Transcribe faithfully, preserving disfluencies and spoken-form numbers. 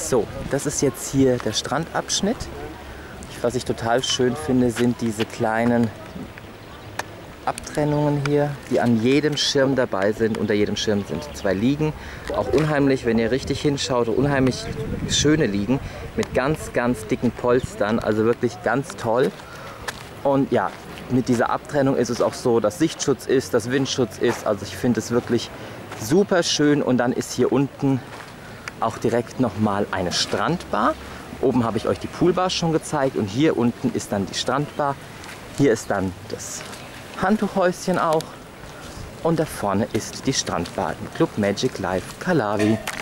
So, das ist jetzt hier der Strandabschnitt. Was ich total schön finde, sind diese kleinen Abtrennungen hier, die an jedem Schirm dabei sind. Unter jedem Schirm sind zwei Liegen. Auch unheimlich, wenn ihr richtig hinschaut, unheimlich schöne Liegen mit ganz, ganz dicken Polstern. Also wirklich ganz toll. Und ja, mit dieser Abtrennung ist es auch so, dass Sichtschutz ist, dass Windschutz ist. Also ich finde es wirklich super schön. Und dann ist hier unten auch direkt nochmal eine Strandbar. Oben habe ich euch die Poolbar schon gezeigt und hier unten ist dann die Strandbar. Hier ist dann das Handtuchhäuschen auch und da vorne ist die Strandbar im Club Magic Life Calavi.